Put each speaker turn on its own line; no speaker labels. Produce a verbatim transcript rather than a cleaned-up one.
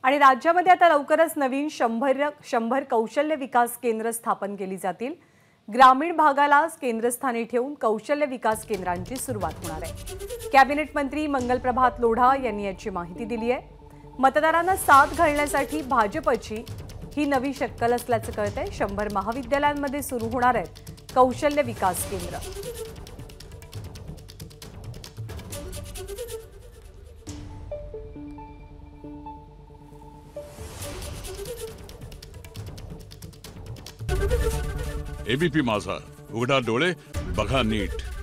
आणि राज्यामध्ये आता लवकरच नवीन शंभर शंभर कौशल्य विकास केंद्र स्थापन केली जातील। ग्रामीण भागाला केंद्रस्थानी ठेवून कौशल्य विकास केंद्रांची सुरुवात होणार आहे। कॅबिनेट मंत्री मंगलप्रभात लोढा यांनी याची माहिती दिली आहे। मतदारांना साथ घालण्यासाठी भाजपची ही नवी शक्कल असल्याचं कळतंय। शंभर महाविद्यालयांमध्ये सुरू होणार आहेत कौशल्य विकास केंद्र।
एबीपी माझा, उघडा डोळे बघा नीट।